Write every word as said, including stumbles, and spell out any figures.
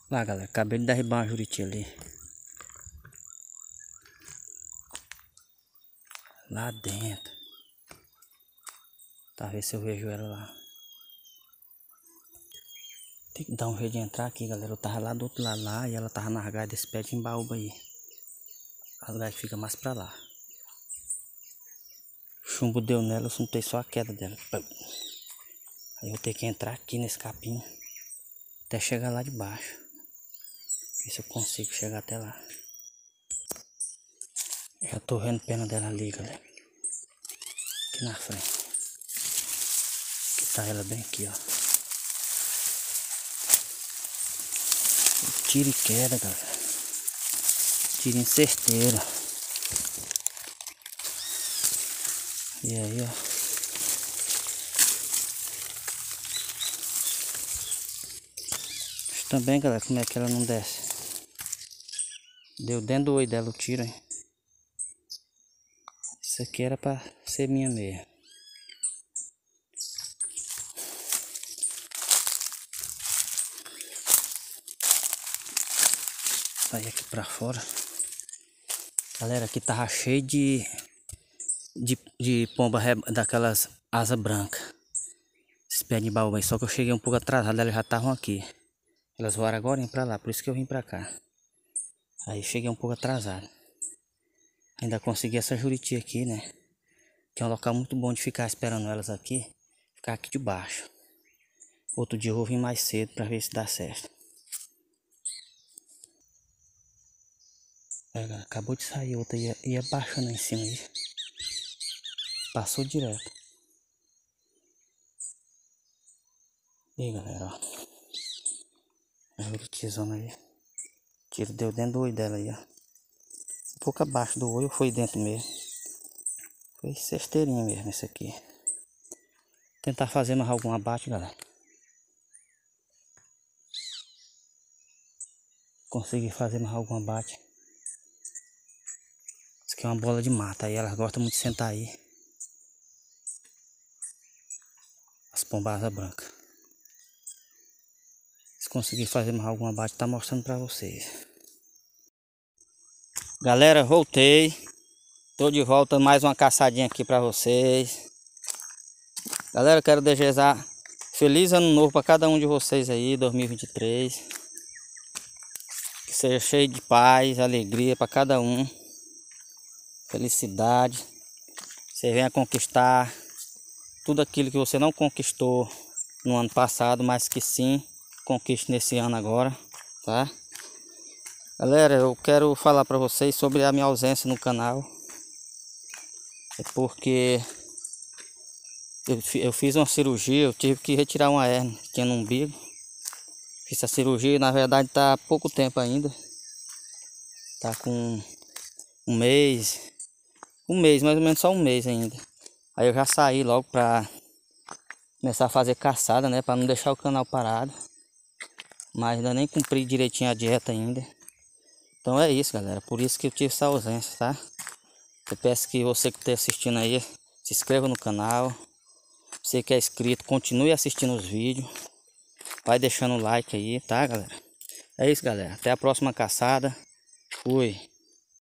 Lá, galera, acabei de derrubar uma juriti ali. Lá dentro. Tá, ver se eu vejo ela lá. Tem que dar um jeito de entrar aqui, galera. Eu tava lá do outro lado lá e ela tava nas galhas desse pé de embaúba aí. As galhas ficam mais pra lá. O chumbo deu nela, eu sentei só a queda dela. Aí eu vou ter que entrar aqui nesse capim até chegar lá de baixo. Ver se eu consigo chegar até lá. Já tô vendo a pena dela ali, galera. Aqui na frente. Aqui tá ela bem aqui, ó. Tiro e queda, galera. Tiro em certeiro. E aí, ó. Também, galera, como é que ela não desce? Deu dentro do olho dela o tiro, hein? Isso aqui era pra ser minha mesmo. Sair aqui pra fora. Galera, aqui tava cheio de de, de pomba daquelas asas brancas. Esses pés de baú aí. Só que eu cheguei um pouco atrasado, elas já estavam aqui. Elas voaram agora pra lá, por isso que eu vim pra cá. Aí cheguei um pouco atrasado. Ainda consegui essa juriti aqui, né? Que é um local muito bom de ficar esperando elas aqui. Ficar aqui de baixo. Outro dia eu vou vir mais cedo pra ver se dá certo. É, galera, acabou de sair outra, ia, ia baixando em cima aí. Passou direto. E aí, galera, ó. A juritizona aí. O tiro deu dentro do olho dela aí, ó. Um pouco abaixo do olho, foi dentro mesmo. Foi cesteirinha mesmo esse aqui. Tentar fazer mais algum abate, galera. Consegui fazer mais algum abate. Isso aqui é uma bola de mata, aí elas gostam muito de sentar aí. As pombasas brancas. Se conseguir fazer mais algum abate, tá mostrando pra vocês. Galera, voltei. Tô de volta, mais uma caçadinha aqui pra vocês. Galera, quero desejar feliz ano novo pra cada um de vocês aí, dois mil e vinte e três. Que seja cheio de paz, alegria pra cada um. Felicidade. Você venha conquistar tudo aquilo que você não conquistou no ano passado, mas que sim conquiste nesse ano agora, tá? Galera, eu quero falar pra vocês sobre a minha ausência no canal. É porque eu, eu fiz uma cirurgia, eu tive que retirar uma hérnia que tinha no umbigo. Fiz a cirurgia e na verdade tá há pouco tempo ainda. Tá com um mês, um mês, mais ou menos só um mês ainda. Aí eu já saí logo pra começar a fazer caçada, né? Pra não deixar o canal parado. Mas ainda nem cumpri direitinho a dieta ainda. Então é isso, galera. Por isso que eu tive essa ausência, tá? Eu peço que você que está assistindo aí, se inscreva no canal. Você que é inscrito, continue assistindo os vídeos. Vai deixando o like aí, tá, galera? É isso, galera. Até a próxima caçada. Fui.